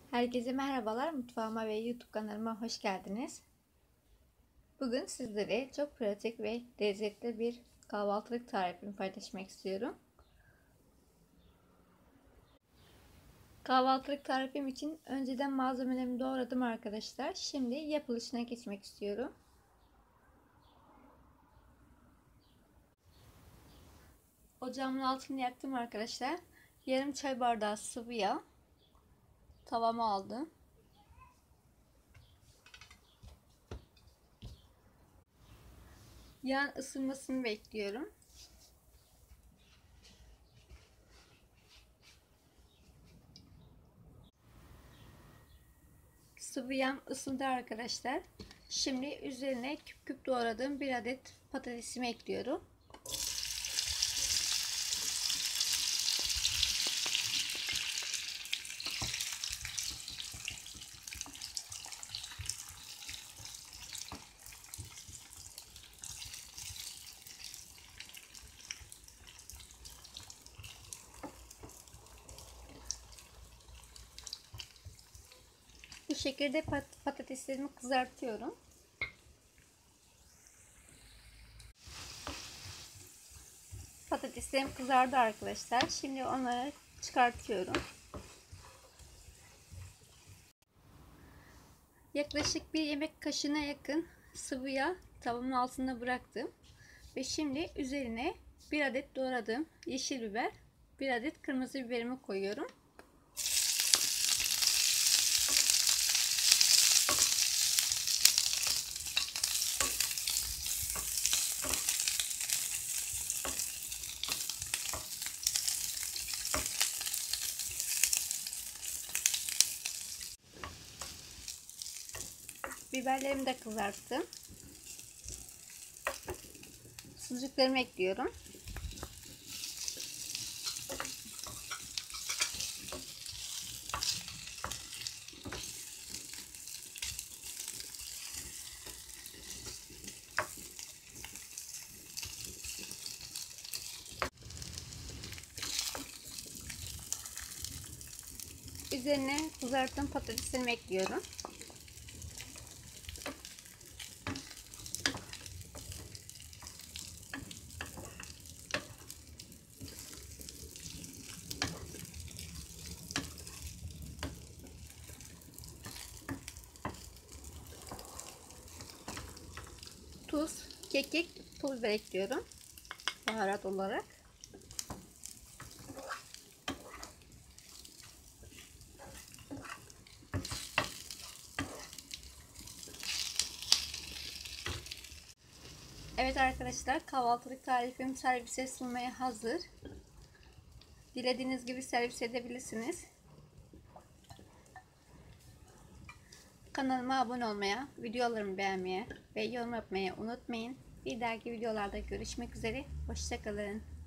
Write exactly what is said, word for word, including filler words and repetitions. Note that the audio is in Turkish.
Herkese merhabalar, mutfağıma ve YouTube kanalıma hoş geldiniz. Bugün sizlere çok pratik ve lezzetli bir kahvaltılık tarifimi paylaşmak istiyorum. Kahvaltılık tarifim için önceden malzemelerimi doğradım arkadaşlar. Şimdi yapılışına geçmek istiyorum. Ocağımın altını yaktım arkadaşlar. Yarım çay bardağı sıvı yağ tavama aldım. Yağın ısınmasını bekliyorum. Sıvı yağım ısındı arkadaşlar. Şimdi üzerine küp küp doğradığım bir adet patatesimi ekliyorum. Bu şekilde pat patateslerimi kızartıyorum. Patateslerim kızardı arkadaşlar. Şimdi onları çıkartıyorum. Yaklaşık bir yemek kaşığına yakın sıvı yağ tavamın altına bıraktım. Ve şimdi üzerine bir adet doğradığım yeşil biber, bir adet kırmızı biberimi koyuyorum. Biberlerimi de kızarttım. Sucuklarımı ekliyorum. Üzerine kızarttığım patateslerimi ekliyorum. Tuz, kekik, pul biber ekliyorum. Baharat olarak. Evet arkadaşlar, kahvaltılık tarifim servise sunmaya hazır. Dilediğiniz gibi servis edebilirsiniz. Kanalıma abone olmaya, videolarımı beğenmeye ve yorum yapmayı unutmayın. Bir dahaki videolarda görüşmek üzere. Hoşça kalın.